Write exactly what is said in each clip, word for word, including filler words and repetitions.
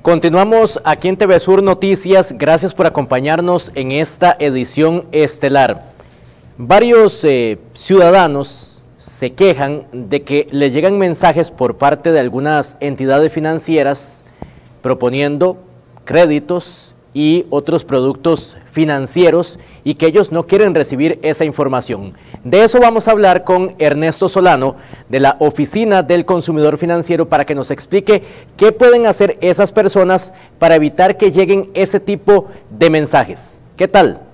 Continuamos aquí en T V Sur Noticias. Gracias por acompañarnos en esta edición estelar. Varios eh, ciudadanos se quejan de que le llegan mensajes por parte de algunas entidades financieras proponiendo créditos y otros productos financieros y que ellos no quieren recibir esa información. De eso vamos a hablar con Ernesto Solano de la Oficina del Consumidor Financiero para que nos explique qué pueden hacer esas personas para evitar que lleguen ese tipo de mensajes. ¿Qué tal?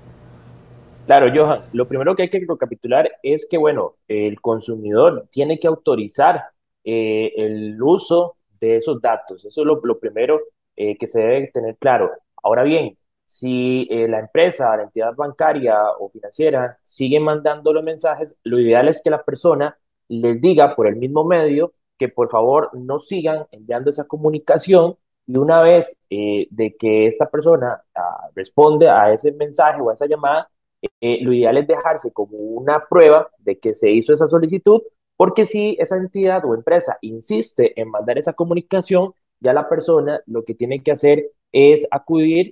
Claro, Johan, lo primero que hay que recapitular es que, bueno, el consumidor tiene que autorizar eh, el uso de esos datos. Eso es lo, lo primero eh, que se debe tener claro. Ahora bien, si eh, la empresa, la entidad bancaria o financiera sigue mandando los mensajes, lo ideal es que la persona les diga por el mismo medio que por favor no sigan enviando esa comunicación, y una vez eh, de que esta persona ah, responde a ese mensaje o a esa llamada, eh, lo ideal es dejarse como una prueba de que se hizo esa solicitud, porque si esa entidad o empresa insiste en mandar esa comunicación, ya la persona lo que tiene que hacer es acudir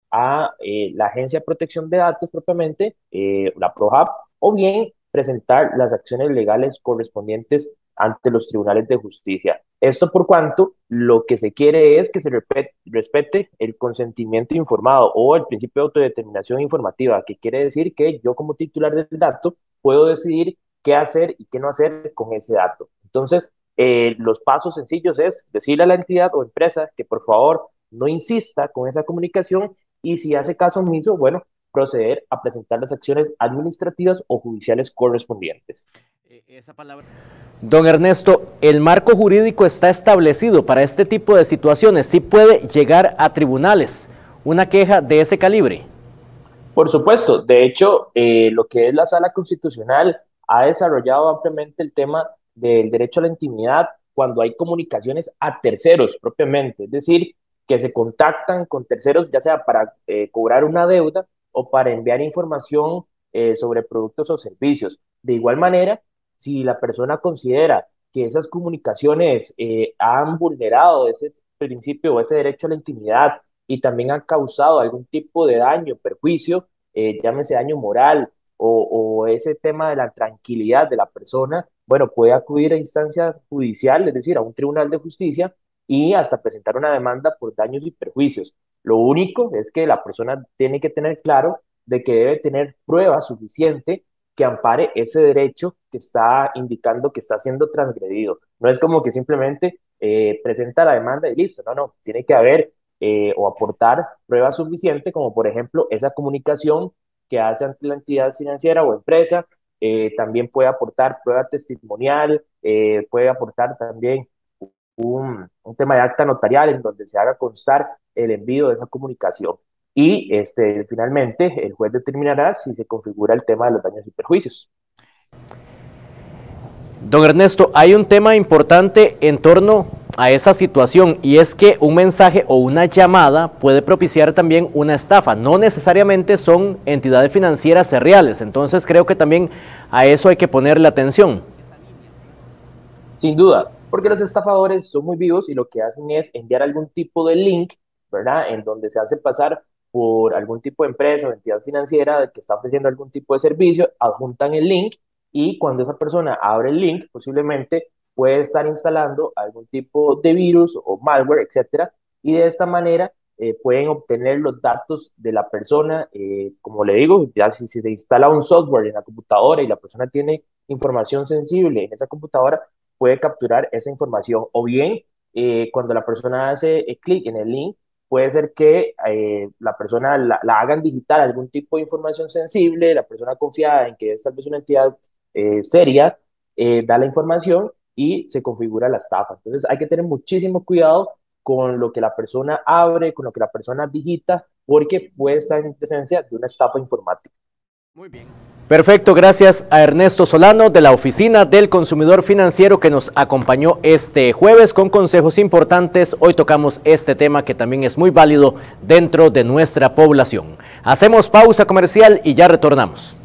a eh, la Agencia de Protección de Datos propiamente, eh, la PROHAB, o bien presentar las acciones legales correspondientes ante los tribunales de justicia. Esto por cuanto lo que se quiere es que se respete, respete el consentimiento informado o el principio de autodeterminación informativa, que quiere decir que yo como titular del dato puedo decidir qué hacer y qué no hacer con ese dato. Entonces, eh, los pasos sencillos es decirle a la entidad o empresa que por favor no insista con esa comunicación, y si hace caso omiso, bueno, proceder a presentar las acciones administrativas o judiciales correspondientes. Esa palabra. Don Ernesto, ¿el marco jurídico está establecido para este tipo de situaciones? ¿Sí puede llegar a tribunales una queja de ese calibre? Por supuesto, de hecho, eh, lo que es la Sala Constitucional ha desarrollado ampliamente el tema del derecho a la intimidad cuando hay comunicaciones a terceros propiamente, es decir, que se contactan con terceros, ya sea para eh, cobrar una deuda o para enviar información eh, sobre productos o servicios. De igual manera, si la persona considera que esas comunicaciones eh, han vulnerado ese principio o ese derecho a la intimidad y también han causado algún tipo de daño, perjuicio, eh, llámese daño moral o, o ese tema de la tranquilidad de la persona, bueno, puede acudir a instancias judiciales, es decir, a un tribunal de justicia, y hasta presentar una demanda por daños y perjuicios. Lo único es que la persona tiene que tener claro de que debe tener prueba suficiente que ampare ese derecho que está indicando que está siendo transgredido. No es como que simplemente eh, presenta la demanda y listo, no, no, tiene que haber eh, o aportar prueba suficiente, como por ejemplo esa comunicación que hace ante la entidad financiera o empresa. Eh, también puede aportar prueba testimonial, eh, puede aportar también un, un tema de acta notarial en donde se haga constar el envío de esa comunicación. Y este, finalmente el juez determinará si se configura el tema de los daños y perjuicios. Don Ernesto, hay un tema importante en torno a esa situación, y es que un mensaje o una llamada puede propiciar también una estafa. No necesariamente son entidades financieras reales, entonces creo que también a eso hay que ponerle atención. Sin duda, porque los estafadores son muy vivos y lo que hacen es enviar algún tipo de link, ¿verdad? En donde se hace pasar por algún tipo de empresa o entidad financiera que está ofreciendo algún tipo de servicio, adjuntan el link, y cuando esa persona abre el link, posiblemente puede estar instalando algún tipo de virus o malware, etcétera, y de esta manera eh, pueden obtener los datos de la persona. Eh, como le digo, ya si, si se instala un software en la computadora y la persona tiene información sensible en esa computadora, puede capturar esa información, o bien eh, cuando la persona hace eh, clic en el link, puede ser que eh, la persona la, la hagan digitar algún tipo de información sensible, la persona confiada en que es tal vez una entidad eh, seria, eh, da la información y se configura la estafa. Entonces hay que tener muchísimo cuidado con lo que la persona abre, con lo que la persona digita, porque puede estar en presencia de una estafa informática. Muy bien. Perfecto, gracias a Ernesto Solano de la Oficina del Consumidor Financiero, que nos acompañó este jueves con consejos importantes. Hoy tocamos este tema que también es muy válido dentro de nuestra población. Hacemos pausa comercial y ya retornamos.